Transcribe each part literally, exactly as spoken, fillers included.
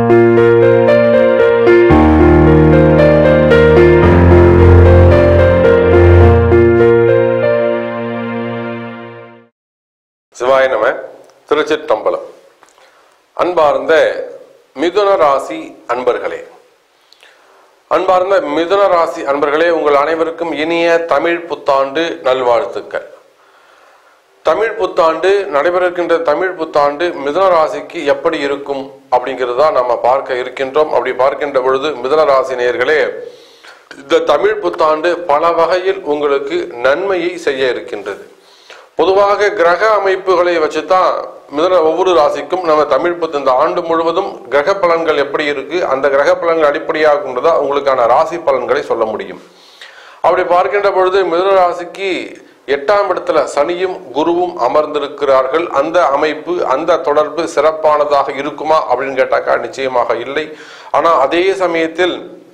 சிவாய நம. திருச்சிற்றம்பலம். அன்பார்ந்த மிதுன ராசி அன்பர்களே, அன்பார்ந்த மிதுன ராசி அன்பர்களே, உங்கள் அனைவருக்கும் இனிய தமிழ் புத்தாண்டு நல்வாழ்த்துக்கள். தமிழ் புத்தாண்டு நடைபெறுகின்ற தமிழ் புத்தாண்டு மிதுன ராசிக்கு எப்படி இருக்கும் அப்படிங்கிறதா நம்ம பார்க்க இருக்கின்றோம். அப்படி பார்க்கின்ற பொழுது மிதுன ராசி நேயர்களே, இந்த தமிழ் புத்தாண்டு பல வகையில் உங்களுக்கு நன்மையை செய்ய இருக்கின்றது. பொதுவாக கிரக அமைப்புகளை வச்சுதான் மிதுன ஒவ்வொரு ராசிக்கும் நம்ம தமிழ் புத்து இந்த ஆண்டு முழுவதும் கிரக பலன்கள் எப்படி இருக்கு, அந்த கிரக பலன்கள் அடிப்படையாக கொண்டுதான் உங்களுக்கான ராசி பலன்களை சொல்ல முடியும். அப்படி பார்க்கின்ற பொழுது மிதுன ராசிக்கு எட்டாம் இடத்துல சனியும் குருவும் அமர்ந்திருக்கிறார்கள். அந்த அமைப்பு அந்த தொடர்பு சிறப்பானதாக இருக்குமா அப்படின்னு கேட்டாக்கா நிச்சயமாக இல்லை. ஆனா அதே சமயத்தில்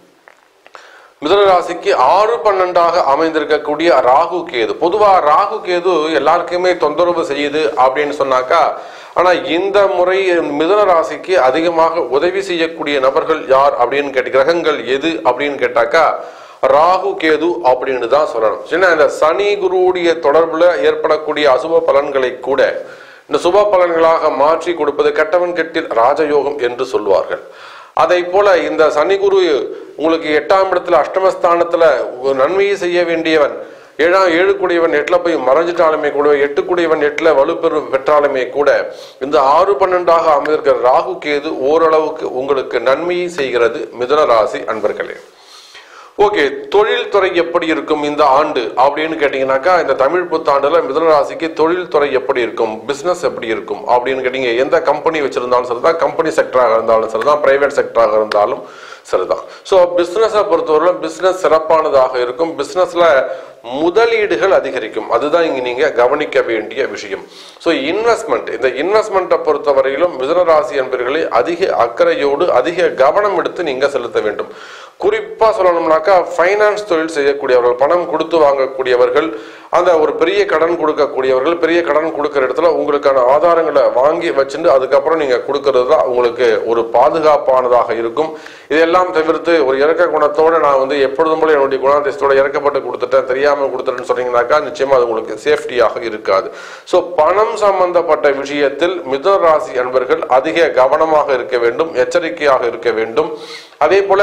மிதுன ராசிக்கு ஆறு பன்னெண்டாக அமைந்திருக்கக்கூடிய ராகு கேது, பொதுவா ராகு கேது எல்லாருக்குமே தொந்தரவு செய்யுது அப்படின்னு சொன்னாக்கா, ஆனா இந்த முறை மிதுன ராசிக்கு அதிகமாக உதவி செய்யக்கூடிய நபர்கள் யார் அப்படின்னு கேட்டு கிரகங்கள் எது அப்படின்னு கேட்டாக்கா ராகு கேது அப்படின்னு தான் சொல்லணும். ஏன்னா இந்த சனி குருவுடைய தொடர்புல ஏற்படக்கூடிய அசுப பலன்களை கூட இந்த சுப பலன்களாக மாற்றி கொடுப்பது கெட்டவன் கெட்டில் ராஜயோகம் என்று சொல்வார்கள். அதை போல இந்த சனி குரு உங்களுக்கு எட்டாம் இடத்துல அஷ்டமஸ்தானத்துல நன்மையை செய்ய வேண்டியவன், ஏழாம் ஏழு கூடியவன் எட்டுல போய் மறைஞ்சிட்டாலுமே கூட, எட்டு கூடியவன் எட்டுல வலுப்பெறு பெற்றாலுமே கூட, இந்த ஆறு பன்னெண்டாக அமைந்திருக்கிற ராகு கேது ஓரளவுக்கு உங்களுக்கு நன்மையை செய்கிறது மிதுன ராசி அன்பர்களே. ஓகே, தொழில் துறை எப்படி இருக்கும் இந்த ஆண்டு அப்படின்னு கேட்டீங்கன்னாக்கா, இந்த தமிழ் புத்தாண்டுல மிதுன ராசிக்கு தொழில் துறை எப்படி இருக்கும், பிசினஸ் எப்படி இருக்கும் அப்படின்னு கேட்டீங்க. எந்த கம்பெனி வச்சிருந்தாலும் சரிதான், கம்பெனி செக்டராக இருந்தாலும் சரிதான், பிரைவேட் செக்டராக இருந்தாலும் சரிதான். ஸோ பிசினஸை பொறுத்தவரை பிசினஸ் சிறப்பானதாக இருக்கும். பிசினஸ்ல முதலீடுகள் அதிகரிக்கும், அதுதான் இங்க நீங்க கவனிக்க வேண்டிய விஷயம். ஸோ இன்வெஸ்ட்மெண்ட், இந்த இன்வெஸ்ட்மெண்ட்டை பொறுத்தவரையிலும் மிதுன ராசி என்பவர்களை அதிக அக்கறையோடு அதிக கவனம் எடுத்து நீங்க செலுத்த வேண்டும். குறிப்பா சொல்லணும்னாக்கா ஃபைனான்ஸ் தொழில் செய்யக்கூடியவர்கள், பணம் கொடுத்து வாங்கக்கூடியவர்கள், அந்த ஒரு பெரிய கடன் கொடுக்கக்கூடியவர்கள், பெரிய கடன் கொடுக்கிற இடத்துல உங்களுக்கான ஆதாரங்களை வாங்கி வச்சுட்டு அதுக்கப்புறம் நீங்க கொடுக்கறது தான் உங்களுக்கு ஒரு பாதுகாப்பானதாக இருக்கும். இதெல்லாம் தவிர்த்து ஒரு இறக்க குணத்தோட நான் வந்து எப்பொழுதும் போல என்னுடைய குணாதிசத்தோட இறக்கப்பட்டு கொடுத்துட்டேன், தெரியாம கொடுத்துட்டேன்னு சொன்னீங்கன்னாக்கா நிச்சயமா அது உங்களுக்கு சேஃப்டியாக இருக்காது. ஸோ பணம் சம்பந்தப்பட்ட விஷயத்தில் மிதுன ராசி அன்பர்கள் அதிக கவனமாக இருக்க வேண்டும், எச்சரிக்கையாக இருக்க வேண்டும். அதே போல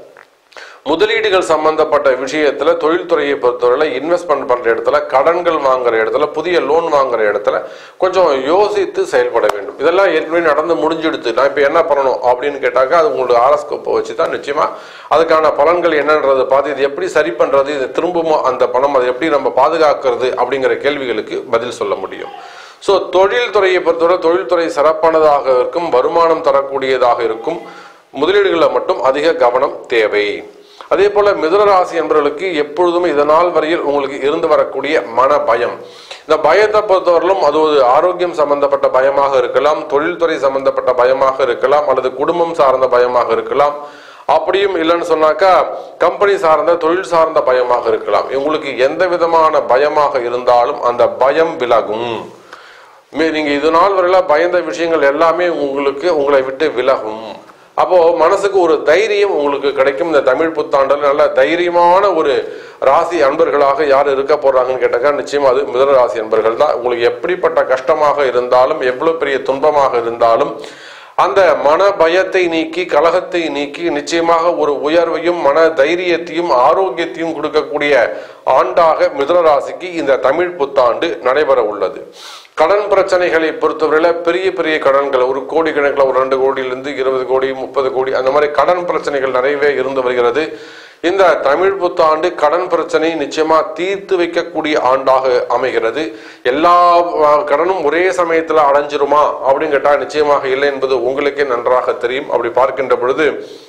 முதலீடுகள் சம்பந்தப்பட்ட விஷயத்துல தொழில்துறையை பொறுத்தவரை இன்வெஸ்ட்மெண்ட் பண்ற இடத்துல, கடன்கள் வாங்குற இடத்துல, புதிய லோன் வாங்குற இடத்துல கொஞ்சம் யோசித்து செயல்பட வேண்டும். இதெல்லாம் ஏற்கனவே நடந்து முடிஞ்சிடுது, நான் இப்ப என்ன பண்ணணும் அப்படின்னு கேட்டாக்கா அது உங்களுக்கு ஆரோஸ்கோப்பை வச்சுதான் நிச்சயமா அதுக்கான பலன்கள் என்னன்றது பார்த்து இது எப்படி சரி பண்றது, இது திரும்பவும் அந்த பணம் அதை எப்படி நம்ம பாதுகாக்கிறது அப்படிங்கிற கேள்விகளுக்கு பதில் சொல்ல முடியும். ஸோ தொழில் துறையை பொறுத்தவரை தொழில்துறை சிறப்பானதாக இருக்கும், வருமானம் தரக்கூடியதாக இருக்கும். முதலீடுகளில் மட்டும் அதிக கவனம் தேவை. அதே போல மிதுன ராசி என்பவர்களுக்கு எப்பொழுதுமே இதனால் வரையில் உங்களுக்கு இருந்து வரக்கூடிய மன பயம், இந்த பயத்தை பொறுத்தவரையிலும் அது ஒரு ஆரோக்கியம் சம்பந்தப்பட்ட பயமாக இருக்கலாம், தொழில்துறை சம்பந்தப்பட்ட பயமாக இருக்கலாம், அல்லது குடும்பம் சார்ந்த பயமாக இருக்கலாம். அப்படியும் இல்லைன்னு சொன்னாக்கா கம்பெனி சார்ந்த தொழில் சார்ந்த பயமாக இருக்கலாம். உங்களுக்கு எந்த விதமான பயமாக இருந்தாலும் அந்த பயம் விலகும். நீங்க இது நாள் வரையில பயந்த விஷயங்கள் எல்லாமே உங்களுக்கு உங்களை விட்டு விலகும். அப்போ மனசுக்கு ஒரு தைரியம் உங்களுக்கு கிடைக்கும். இந்த தமிழ் புத்தாண்டில் நல்ல தைரியமான ஒரு ராசி அன்பர்களாக யார் இருக்க போறாங்கன்னு கேட்டாக்கா நிச்சயமா அது மிதுன ராசி அன்பர்கள் தான். உங்களுக்கு எப்படிப்பட்ட கஷ்டமாக இருந்தாலும், எவ்வளவு பெரிய துன்பமாக இருந்தாலும் அந்த மன பயத்தை நீக்கி, கலகத்தை நீக்கி நிச்சயமாக ஒரு உயர்வையும் மன தைரியத்தையும் ஆரோக்கியத்தையும் கொடுக்கக்கூடிய ஆண்டாக மிதுன ராசிக்கு இந்த தமிழ் புத்தாண்டு நடைபெற உள்ளது. கடன் பிரச்சனைகளை பொறுத்தவரையில பெரிய பெரிய கடன்கள், ஒரு கோடி கணக்கில் ஒரு ரெண்டு கோடியிலிருந்து இருபது கோடி முப்பது கோடி அந்த மாதிரி கடன் பிரச்சனைகள் நிறையவே இருந்து வருகிறது. இந்த தமிழ் புத்தாண்டு கடன் பிரச்சனை நிச்சயமா தீர்த்து வைக்கக்கூடிய ஆண்டாக அமைகிறது. எல்லா கடனும் ஒரே சமயத்துல அடைஞ்சிருமா அப்படின்னு கேட்டா நிச்சயமாக இல்லை என்பது உங்களுக்கே நன்றாக தெரியும். அப்படி பார்க்கின்ற பொழுது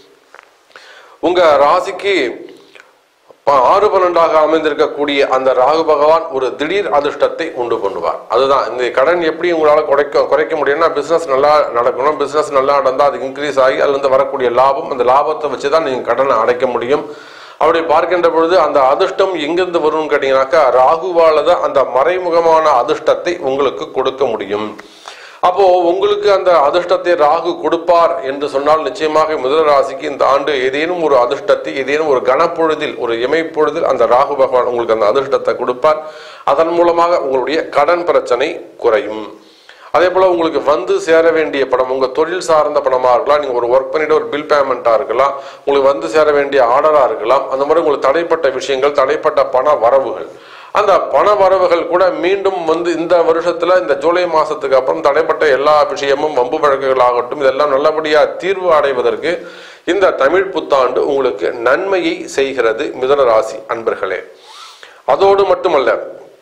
உங்க ராசிக்கு ஆறு பன்னெண்டாக அமைந்திருக்கக்கூடிய அந்த ராகு பகவான் ஒரு திடீர் அதிர்ஷ்டத்தை உண்டு பண்ணுவார். அதுதான் இந்த கடன் எப்படி உங்களால குறைக்க குறைக்க முடியும்னா பிசினஸ் நல்லா நடக்கணும். பிசினஸ் நல்லா நடந்தா அது இன்க்ரீஸ் ஆகி அதுல இருந்து வரக்கூடிய லாபம், அந்த லாபத்தை வச்சுதான் நீங்க கடனை அடைக்க முடியும். அப்படி பார்க்கின்ற பொழுது அந்த அதிர்ஷ்டம் எங்கிருந்து வரும்னு கேட்டீங்கன்னாக்கா ராகுவால தான் அந்த மறைமுகமான அதிர்ஷ்டத்தை உங்களுக்கு கொடுக்க முடியும். அப்போ உங்களுக்கு அந்த அதிர்ஷ்டத்தை ராகு கொடுப்பார் என்று சொன்னால் நிச்சயமாக மிதுன ராசிக்கு இந்த ஆண்டு ஏதேனும் ஒரு அதிர்ஷ்டத்தை ஏதேனும் ஒரு கனப்பொழுதில் ஒரு இமைப்பொழுதில் அந்த ராகு பகவான் உங்களுக்கு அந்த அதிர்ஷ்டத்தை கொடுப்பார். அதன் மூலமாக உங்களுடைய கடன் பிரச்சனை குறையும். அதே போல உங்களுக்கு வந்து சேர வேண்டிய பணம், உங்க தொழில் சார்ந்த பணமா இருக்கலாம், நீங்க ஒரு ஒர்க் பண்ணிட்டு ஒரு பில் பேமெண்டா இருக்கலாம், உங்களுக்கு வந்து சேர வேண்டிய ஆர்டரா இருக்கலாம், அந்த மாதிரி உங்களுக்கு தடைப்பட்ட விஷயங்கள், தடைப்பட்ட பண வரவுகள், அந்த பண வரவுகள் கூட மீண்டும் வந்து இந்த வருஷத்துல இந்த ஜூலை மாசத்துக்கு அப்புறம் தடைப்பட்ட எல்லா விஷயமும் வம்பு வழக்குகள் ஆகட்டும் இதெல்லாம் நல்லபடியா தீர்வு அடைவதற்கு இந்த தமிழ் புத்தாண்டு உங்களுக்கு நன்மையை செய்கிறது மிதுன ராசி அன்பர்களே. அதோடு மட்டுமல்ல,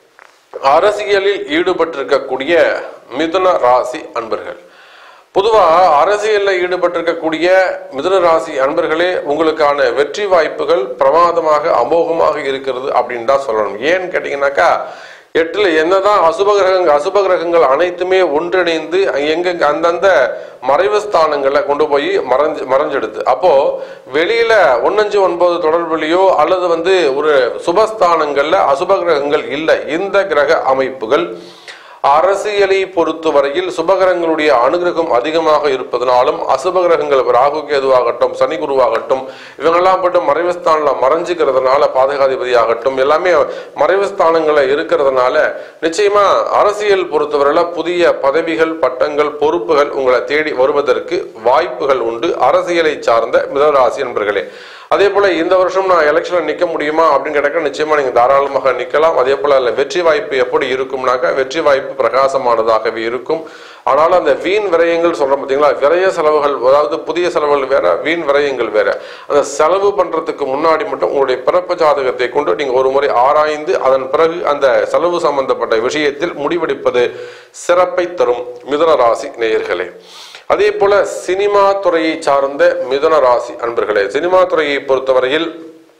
அரசியலில் ஈடுபட்டிருக்கக்கூடிய மிதுன ராசி அன்பர்கள், பொதுவா அரசியலில் ஈடுபட்டிருக்கக்கூடிய மிதுன ராசி அன்பர்களே, உங்களுக்கான வெற்றி வாய்ப்புகள் பிரமாதமாக அமோகமாக இருக்கிறது அப்படின்னு தான் சொல்லணும். ஏன்னு கேட்டீங்கன்னாக்கா, எட்டுல என்னதான் அசுப கிரகங்கள் அசுப கிரகங்கள் அனைத்துமே ஒன்றிணைந்து எங்க அந்தந்த மறைவு ஸ்தானங்களை கொண்டு போய் மறைஞ்சு மறைஞ்செடுத்து அப்போ வெளியில ஒன்னஞ்சு ஒன்பது தொடர்புலையோ அல்லது வந்து ஒரு சுபஸ்தானங்கள்ல அசுப கிரகங்கள் இல்லை. இந்த கிரக அமைப்புகள் அரசியலை பொறுத்தவரையில் சுபகிரகங்களுடைய அனுகிரகம் அதிகமாக இருப்பதனாலும் அசுபகிரகங்கள் ராகு கேதுவாகட்டும் சனி குருவாகட்டும் இவங்கெல்லாம் போட்டு மறைவுஸ்தானல மறைஞ்சுக்கிறதுனால பாதகாதிபதி ஆகட்டும் எல்லாமே மறைவுஸ்தானங்களை இருக்கிறதுனால நிச்சயமா அரசியல் பொறுத்தவரையில புதிய பதவிகள் பட்டங்கள் பொறுப்புகள் உங்களை தேடி வருவதற்கு வாய்ப்புகள் உண்டு அரசியலை சார்ந்த மிதுனராசி நண்பர்களே. அதே போல இந்த வருஷம் நான் எலெக்ஷன்ல நிக்க முடியுமா அப்படின்னு கேட்டாக்க நிச்சயமா நீங்க தாராளமாக நிக்கலாம். அதே போல வெற்றி வாய்ப்பு எப்படி இருக்கும்னாக்கா வெற்றி வாய்ப்பு பிரகாசமானதாகவே இருக்கும். ஆனாலும் அந்த வீண் விரயங்கள் சொல்றோம் பார்த்தீங்களா, விரய செலவுகள், அதாவது புதிய செலவுகள் வேற வீண் விரயங்கள் வேற. அந்த செலவு பண்றதுக்கு முன்னாடி மட்டும் உங்களுடைய பிறப்பு ஜாதகத்தை கொண்டு நீங்க ஒரு முறை ஆராய்ந்து அதன் பிறகு அந்த செலவு சம்பந்தப்பட்ட விஷயத்தில் முடிவெடுப்பது சிறப்பை தரும் மிதுன ராசி நேயர்களே. அதே போல சினிமா துறையை சார்ந்த மிதுன ராசி அன்பர்களே, சினிமா துறையை பொறுத்தவரையில்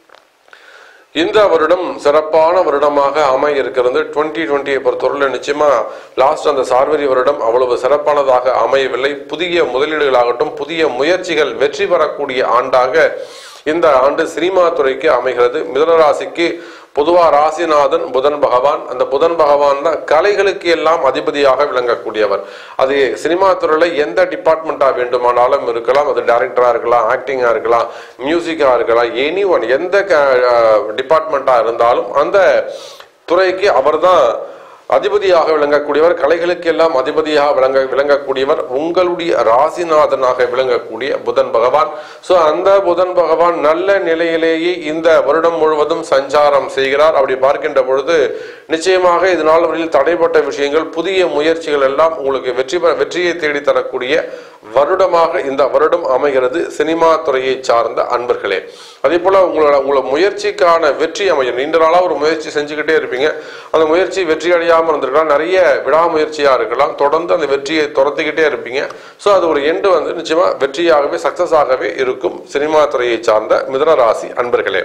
இந்த வருடம் சிறப்பான வருடமாக அமைய இருக்கிறது. டுவெண்ட்டி டுவெண்ட்டியை பொறுத்தவரையில் நிச்சயமா லாஸ்ட் அந்த சார்வரி வருடம் அவ்வளவு சிறப்பானதாக அமையவில்லை. புதிய முதலீடுகளாகட்டும் புதிய முயற்சிகள் வெற்றி பெறக்கூடிய ஆண்டாக இந்த ஆண்டு சினிமா துறைக்கு அமைகிறது. மிதுனராசிக்கு பொதுவா ராசிநாதன் புதன் பகவான். அந்த புதன் பகவான் தான் கலைகளுக்கு எல்லாம் அதிபதியாக விளங்கக்கூடியவர். அது சினிமா துறையில எந்த டிபார்ட்மெண்டா வேண்டுமானாலும் இருக்கலாம். அது டைரக்டரா இருக்கலாம், ஆக்டிங்கா இருக்கலாம், மியூசிக்கா இருக்கலாம், எனி ஒன் எந்த டிபார்ட்மெண்டா இருந்தாலும் அந்த துறைக்கு அவர் தான் அதிபதியாக விளங்கக்கூடியவர். கலைகளுக்கு எல்லாம் அதிபதியாக விளங்க விளங்கக்கூடியவர் உங்களுடைய ராசிநாதனாக விளங்கக்கூடிய புதன் பகவான். சோ அந்த புதன் பகவான் நல்ல நிலையிலேயே இந்த வருடம் முழுவதும் சஞ்சாரம் செய்கிறார். அப்படி பார்க்கின்ற பொழுது நிச்சயமாக இதனால் வரையில் தடைப்பட்ட விஷயங்கள் புதிய முயற்சிகள் எல்லாம் உங்களுக்கு வெற்றி வெற்றியை தேடி தரக்கூடிய வருடமாக இந்த வருடம் அமைகிறது சினிமா துறையை சார்ந்த அன்பர்களே. அதே போல உங்களோட உங்களோட முயற்சிக்கான வெற்றி அமையும். நீண்ட நாளா ஒரு முயற்சி செஞ்சுக்கிட்டே இருப்பீங்க, அந்த முயற்சி வெற்றி அடையாமல் இருந்திருக்கலாம், நிறைய விடாமுயற்சியா இருக்கலாம், தொடர்ந்து அந்த வெற்றியை துரத்திக்கிட்டே இருப்பீங்க. ஸோ அது ஒரு எண்டு வந்து நிச்சயமா வெற்றியாகவே சக்சஸ் ஆகவே இருக்கும் சினிமா துறையை சார்ந்த மிதுன ராசி அன்பர்களே.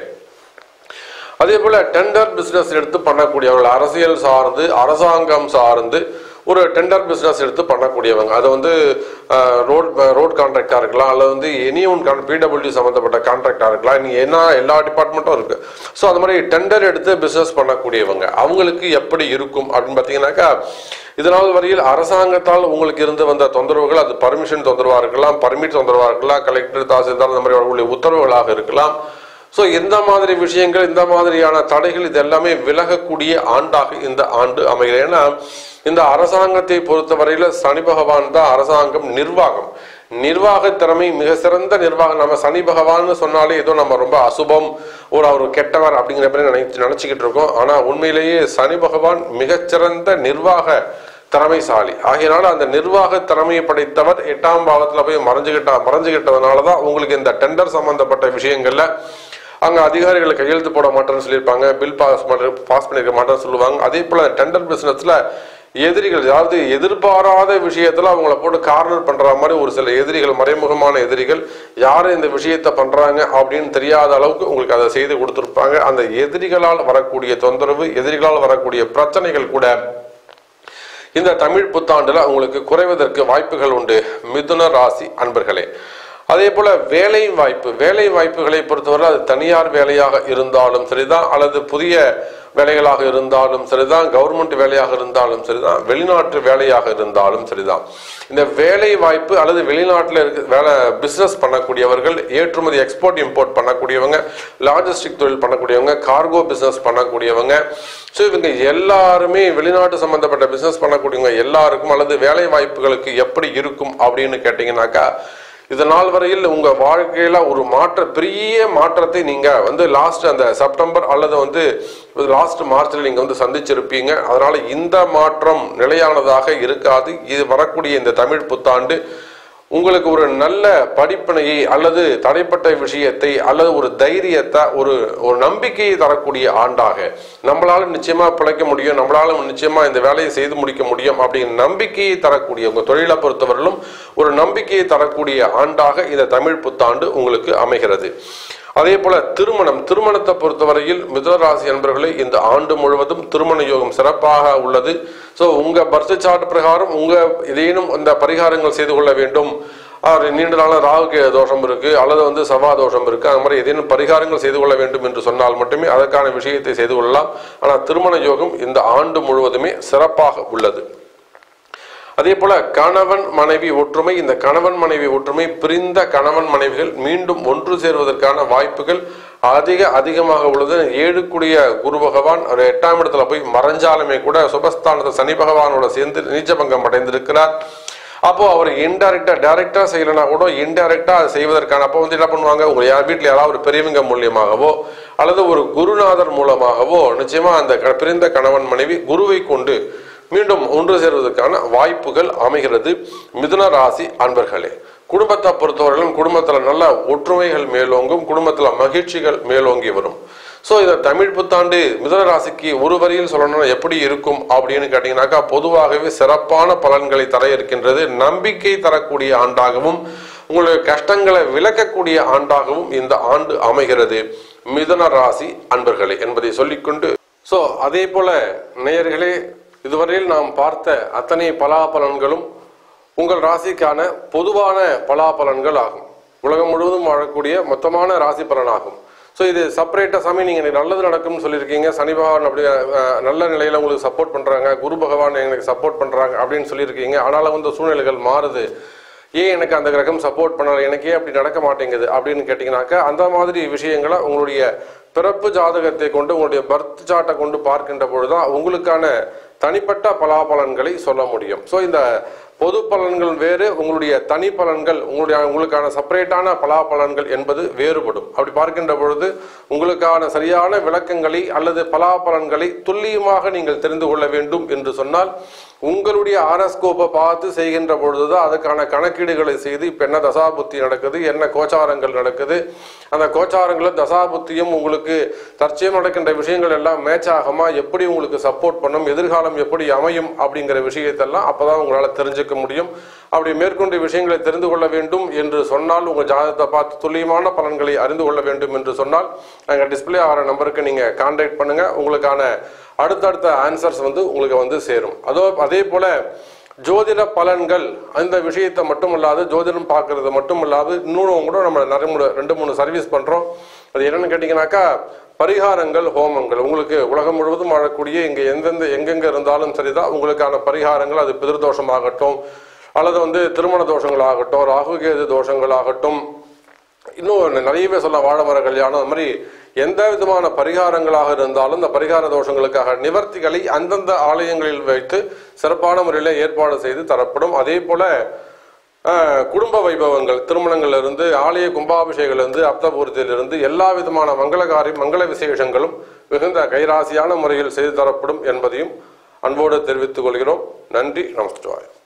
அதே போல டெண்டர் பிசினஸ் எடுத்து பண்ணக்கூடியவர்கள், அரசியல் சார்ந்து அரசாங்கம் சார்ந்து ஒரு டெண்டர் பிசினஸ் எடுத்து பண்ணக்கூடியவங்க, அது வந்து ரோட் ரோட் கான்ட்ராக்டா இருக்கலாம், அல்லது வந்து எனி ஒன் பிடபிள்யூ சம்பந்தப்பட்ட கான்ட்ராக்டா இருக்கலாம், நீங்க என்ன எல்லா டிபார்ட்மெண்ட்டும் இருக்கு. ஸோ அது மாதிரி டெண்டர் எடுத்து பிசினஸ் பண்ணக்கூடியவங்க அவங்களுக்கு எப்படி இருக்கும் அப்படின்னு பார்த்தீங்கன்னாக்கா, இதனால் வரையில் அரசாங்கத்தால் உங்களுக்கு இருந்து வந்த தொந்தரவுகள், அது பர்மிஷன் தொந்தரவா இருக்கலாம், பர்மிட் தொந்தரவா இருக்கலாம், கலெக்டர் தாசில்தார் இந்த மாதிரி வரக்கூடிய உத்தரவுகளாக இருக்கலாம். ஸோ இந்த மாதிரி விஷயங்கள் இந்த மாதிரியான தடைகள் இது எல்லாமே விலகக்கூடிய ஆண்டாக இந்த ஆண்டு அமைகிறது. ஏன்னா இந்த அரசாங்கத்தை பொறுத்தவரையில சனி பகவான் தான் அரசாங்கம் நிர்வாகம், நிர்வாக திறமை மிக சிறந்த நிர்வாகம். நம்ம சனி பகவான்னு சொன்னாலே ஏதோ நம்ம ரொம்ப அசுபம், ஒரு அவர் கெட்டவர் அப்படிங்கிற மாதிரி நினைச்சு நினைச்சுக்கிட்டு இருக்கோம். ஆனா உண்மையிலேயே சனி பகவான் மிகச்சிறந்த நிர்வாக திறமைசாலி. ஆகையினால அந்த நிர்வாக திறமையை படைத்தவர் எட்டாம் பாவத்துல போய் மறைஞ்சுகிட்டா மறைஞ்சுகிட்டதுனாலதான் உங்களுக்கு இந்த டெண்டர் சம்பந்தப்பட்ட விஷயங்கள்ல அங்க அதிகாரிகளை கையெழுத்து போட மாட்டேன்னு சொல்லியிருப்பாங்க, பில் பாஸ் பாஸ் பண்ணிருக்க மாட்டேன்னு சொல்லுவாங்க. அதே போல டெண்டர் பிசினஸ்ல எதிரிகள், அதாவது எதிர்பாராத விஷயத்துல அவங்கள போட்டு கார்னர் பண்ற மாதிரி ஒரு சில எதிரிகள், மறைமுகமான எதிரிகள் யாரு இந்த விஷயத்த பண்றாங்க அப்படின்னு தெரியாத அளவுக்கு உங்களுக்கு அதை செய்து கொடுத்துருப்பாங்க. அந்த எதிரிகளால் வரக்கூடிய தொந்தரவு, எதிரிகளால் வரக்கூடிய பிரச்சனைகள் கூட இந்த தமிழ் புத்தாண்டுல உங்களுக்கு குறைவதற்கு வாய்ப்புகள் உண்டு மிதுன ராசி அன்பர்களே. அதே போல வேலை வாய்ப்பு வேலை வாய்ப்புகளை பொறுத்தவரை அது தனியார் வேலையாக இருந்தாலும் சரிதான், அல்லது புதிய வேலைகளாக இருந்தாலும் சரிதான், கவர்மெண்ட் வேலையாக இருந்தாலும் சரிதான், வெளிநாட்டு வேலையாக இருந்தாலும் சரிதான். இந்த வேலை வாய்ப்பு அல்லது வெளிநாட்டில் இருக்க வேலை பிசினஸ் பண்ணக்கூடியவர்கள், ஏற்றுமதி எக்ஸ்போர்ட் இம்போர்ட் பண்ணக்கூடியவங்க, லாஜிஸ்டிக் தொழில் பண்ணக்கூடியவங்க, கார்கோ பிசினஸ் பண்ணக்கூடியவங்க, ஸோ இவங்க எல்லாருமே வெளிநாட்டு சம்பந்தப்பட்ட பிசினஸ் பண்ணக்கூடியவங்க எல்லாருக்கும் அல்லது வேலை வாய்ப்புகளுக்கு எப்படி இருக்கும் அப்படின்னு கேட்டீங்கன்னாக்கா, இது நாள் வரையில் உங்க வாழ்க்கையில ஒரு மாற்ற பெரிய மாற்றத்தை நீங்க வந்து லாஸ்ட் அந்த செப்டம்பர் அல்லது வந்து லாஸ்ட் மார்ச்ல நீங்க வந்து சந்திச்சிருப்பீங்க. அதனால இந்த மாற்றம் நிலையானதாக இருக்காது. இது வரக்கூடிய இந்த தமிழ் புத்தாண்டு உங்களுக்கு ஒரு நல்ல படிப்பினையை அல்லது தடைப்பட்ட விஷயத்தை அல்லது ஒரு தைரியத்தை ஒரு ஒரு நம்பிக்கையை தரக்கூடிய ஆண்டாக, நம்மளால நிச்சயமா பிழைக்க முடியும், நம்மளால நிச்சயமா இந்த வேலையை செய்து முடிக்க முடியும் அப்படிங்கிற நம்பிக்கையை தரக்கூடிய, உங்க தொழிலை பொறுத்தவரையிலும் ஒரு நம்பிக்கையை தரக்கூடிய ஆண்டாக இந்த தமிழ் புத்தாண்டு உங்களுக்கு அமைகிறது. அதே போல திருமணம் திருமணத்தை பொறுத்தவரையில் மிதுன ராசி அன்பர்களே இந்த ஆண்டு முழுவதும் திருமண யோகம் சிறப்பாக உள்ளது. ஸோ உங்க பர்த் சார்ட் பிரகாரம் உங்க ஏதேனும் இந்த பரிகாரங்கள் செய்து கொள்ள வேண்டும், நீண்ட நாள ராகு தோஷம் இருக்கு அல்லது வந்து செவ்வாய் தோஷம் இருக்கு, அந்த மாதிரி ஏதேனும் பரிகாரங்கள் செய்து கொள்ள வேண்டும் என்று சொன்னால் மட்டுமே அதற்கான விஷயத்தை செய்து கொள்ளலாம். ஆனால் திருமண யோகம் இந்த ஆண்டு முழுவதுமே சிறப்பாக உள்ளது. அதே போல கணவன் மனைவி ஒற்றுமை, இந்த கணவன் மனைவி ஒற்றுமை, பிரிந்த கணவன் மனைவிகள் மீண்டும் ஒன்று சேர்வதற்கான வாய்ப்புகள் அதிக அதிகமாக உள்ளது. ஏழுக்குடிய குரு பகவான் ஒரு எட்டாம் இடத்துல போய் மறைஞ்சாலுமே கூட சுபஸ்தானத்தை சனி பகவானோட சேர்ந்து நீச்சபங்கம் அடைந்திருக்கிறார். அப்போ அவர் இன்டைரக்டா டைரக்டா செய்யலனா கூட இன்டைரக்டா அதை செய்வதற்கான, அப்போ வந்து என்ன பண்ணுவாங்க, உங்க யார் வீட்டில் யாராவது ஒரு பெரியவங்க மூலியமாகவோ அல்லது ஒரு குருநாதர் மூலமாகவோ நிச்சயமா அந்த பிரிந்த கணவன் மனைவி குருவை கொண்டு மீண்டும் ஒன்று சேர்வதற்கான வாய்ப்புகள் அமைகிறது. மிதுன ராசி அன்பர்களே, குடும்பத்தை பொறுத்தவரையிலும் குடும்பத்தில் நல்ல ஒற்றுமைகள் மேலோங்கும், குடும்பத்தில் மகிழ்ச்சிகள் மேலோங்கி வரும். ஸோ இந்த தமிழ் புத்தாண்டு மிதுன ராசிக்கு ஒரு வரியில் சொல்லணும்னா எப்படி இருக்கும் அப்படின்னு கேட்டீங்கன்னாக்கா, பொதுவாகவே சிறப்பான பலன்களை தர இருக்கின்றது. நம்பிக்கை தரக்கூடிய ஆண்டாகவும் உங்களுடைய கஷ்டங்களை விளக்கக்கூடிய ஆண்டாகவும் இந்த ஆண்டு அமைகிறது மிதுன ராசி அன்பர்களே என்பதை சொல்லிக்கொண்டு, ஸோ அதே போல நேயர்களே, இதுவரையில் நாம் பார்த்த அத்தனை பலாபலன்களும் உங்கள் ராசிக்கான பொதுவான பலாபலன்கள் ஆகும். உலகம் முழுவதும் வாழக்கூடிய மொத்தமான ராசி பலனாகும். ஸோ இது செப்பரேட்டாக சாமி நீங்கள் நல்லது நடக்கும்னு சொல்லியிருக்கீங்க, சனி பகவான் அப்படி நல்ல நிலையில் உங்களுக்கு சப்போர்ட் பண்ணுறாங்க, குரு பகவான் எங்களுக்கு சப்போர்ட் பண்ணுறாங்க அப்படின்னு சொல்லியிருக்கீங்க. ஆனாலும் வந்து சூழ்நிலைகள் மாறுது, ஏன் எனக்கு அந்த கிரகம் சப்போர்ட் பண்ணல, எனக்கே அப்படி நடக்க மாட்டேங்குது அப்படின்னு கேட்டிங்கனாக்கா, அந்த மாதிரி விஷயங்களை உங்களுடைய பிறப்பு ஜாதகத்தை கொண்டு உங்களுடைய பர்த் சார்ட்டை கொண்டு பார்க்கின்ற பொழுதுதான் உங்களுக்கான தனிப்பட்ட பலாபலன்களை சொல்ல முடியும். ஸோ இந்த பொது பலன்கள் வேறு, உங்களுடைய தனி பலன்கள் உங்களுடைய உங்களுக்கான செப்பரேட்டான பலாபலன்கள் என்பது வேறுபடும். அப்படி பார்க்கின்ற பொழுது உங்களுக்கான சரியான விளக்கங்களை அல்லது பலாபலன்களை துல்லியமாக நீங்கள் தெரிந்து கொள்ள வேண்டும் என்று சொன்னால் உங்களுடைய ஆரஸ்கோப்பை பார்த்து செய்கின்ற பொழுதுதான் அதுக்கான கணக்கீடுகளை செய்து இப்போ என்ன தசாபுத்தி நடக்குது, என்ன கோச்சாரங்கள் நடக்குது, அந்த கோச்சாரங்களும் தசாபுத்தியும் உங்களுக்கு தற்சயம் நடக்கின்ற விஷயங்கள் எல்லாம் மேட்ச் ஆகுமா, எப்படி உங்களுக்கு சப்போர்ட் பண்ணும், எதிர்காலம் எப்படி அமையும் அப்படிங்கிற விஷயத்தெல்லாம் அப்போதான் உங்களால் தெரிஞ்சுக்க முடியும். அப்படி மேற்கொண்ட விஷயங்களை தெரிந்து கொள்ள வேண்டும் என்று சொன்னால், உங்கள் ஜாதகத்தை பார்த்து துல்லியமான பலன்களை அறிந்து கொள்ள வேண்டும் என்று சொன்னால் நாங்கள் டிஸ்பிளே ஆகிற நம்பருக்கு நீங்கள் கான்டாக்ட் பண்ணுங்க. உங்களுக்கான அடுத்தடுத்த ஆன்சர்ஸ் வந்து உங்களுக்கு வந்து சேரும். அதோ அதே போல ஜோதிட பலன்கள் அந்த விஷயத்தை மட்டும் இல்லாது, ஜோதிடம் பார்க்கறது மட்டும் இல்லாது இன்னும் கூட நம்ம நிறைய ரெண்டு மூணு சர்வீஸ் பண்றோம். அது என்னன்னு கேட்டீங்கன்னாக்கா, பரிகாரங்கள், ஹோமங்கள். உங்களுக்கு உலகம் முழுவதும் வாழக்கூடிய இங்கே எந்தெந்த எங்கெங்க இருந்தாலும் சரிதான் உங்களுக்கான பரிகாரங்கள், அது பிதிர்தோஷமாகட்டும் அல்லது வந்து திருமண தோஷங்களாகட்டும், ராகுகேது தோஷங்களாகட்டும், இன்னும் நிறையவே சொல்ல வாழமர கல்யாணம், அந்த மாதிரி எந்த விதமான பரிகாரங்களாக இருந்தாலும் இந்த பரிகார தோஷங்களுக்காக நிவர்த்திகளை அந்தந்த ஆலயங்களில் வைத்து சிறப்பான முறையில் ஏற்பாடு செய்து தரப்படும். அதே போல குடும்ப வைபவங்கள், திருமணங்கள்ல இருந்து ஆலய கும்பாபிஷேகத்திலிருந்து அப்தபூர்த்தியிலிருந்து எல்லா விதமான மங்களகாரி மங்கள விசேஷங்களும் மிகுந்த கைராசியான முறையில் செய்து தரப்படும் என்பதையும் அன்போடு தெரிவித்துக் கொள்கிறோம். நன்றி, நமஸ்காரம்.